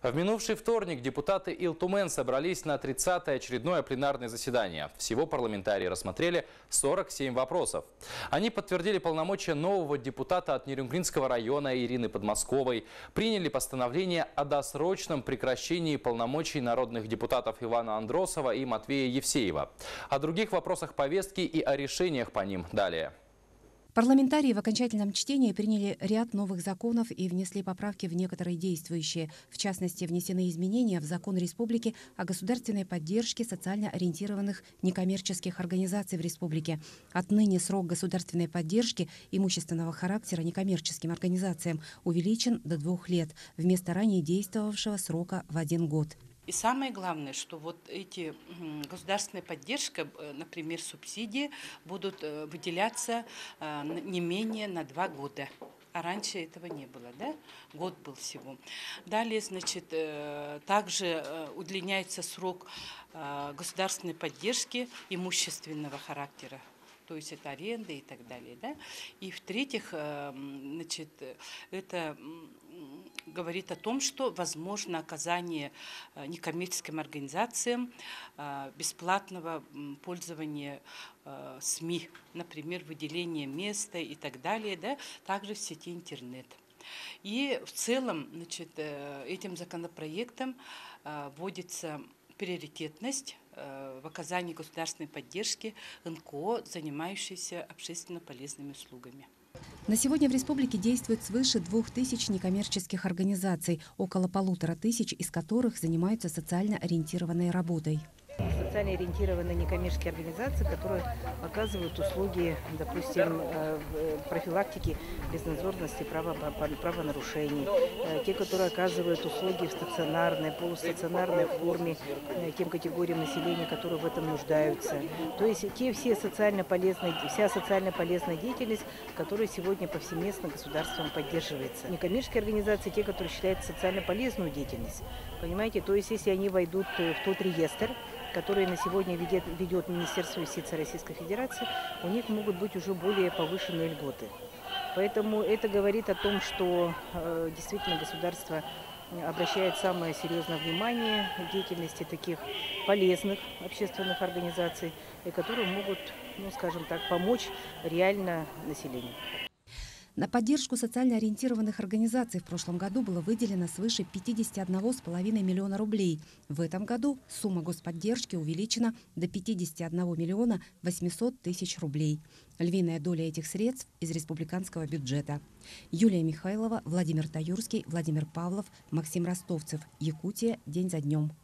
В минувший вторник депутаты Ил-Тумен собрались на 30-е очередное пленарное заседание. Всего парламентарии рассмотрели 47 вопросов. Они подтвердили полномочия нового депутата от Нерюнгринского района Ирины Подмосковой, приняли постановление о досрочном прекращении полномочий народных депутатов Ивана Андросова и Матвея Евсеева. О других вопросах повестки и о решениях по ним далее. Парламентарии в окончательном чтении приняли ряд новых законов и внесли поправки в некоторые действующие. В частности, внесены изменения в закон республики о государственной поддержке социально ориентированных некоммерческих организаций в республике. Отныне срок государственной поддержки имущественного характера некоммерческим организациям увеличен до 2 лет, вместо ранее действовавшего срока в 1 год. И самое главное, что вот эти государственная поддержка, например, субсидии, будут выделяться не менее на 2 года. А раньше этого не было, да? Год был всего. Далее, значит, также удлиняется срок государственной поддержки имущественного характера. То есть это аренда и так далее, да? И в-третьих, значит, это говорит о том, что возможно оказание некоммерческим организациям бесплатного пользования СМИ, например, выделение места и так далее, да? Также в сети интернет. И в целом, значит, этим законопроектом вводится приоритетность в оказании государственной поддержки НКО, занимающейся общественно полезными услугами. На сегодня в республике действует свыше 2000 некоммерческих организаций, около 1500 из которых занимаются социально ориентированной работой. Социально ориентированные некоммерческие организации, которые оказывают услуги, допустим, профилактики безнадзорности, правонарушений, те, которые оказывают услуги в стационарной, полустационарной форме тем категориям населения, которые в этом нуждаются. То есть вся социально полезная деятельность, которая сегодня повсеместно государством поддерживается. Некоммерческие организации, те, которые считают социально полезную деятельность, понимаете, то есть если они войдут в тот реестр, который на сегодня ведет Министерство юстиции Российской Федерации, у них могут быть уже более повышенные льготы. Поэтому это говорит о том, что действительно государство обращает самое серьезное внимание деятельности таких полезных общественных организаций, которые могут, ну, скажем так, помочь реально населению. На поддержку социально ориентированных организаций в прошлом году было выделено свыше 51,5 миллиона рублей. В этом году сумма господдержки увеличена до 51 миллиона 800 тысяч рублей. Львиная доля этих средств из республиканского бюджета. Юлия Михайлова, Владимир Таюрский, Владимир Павлов, Максим Ростовцев. Якутия. День за днем.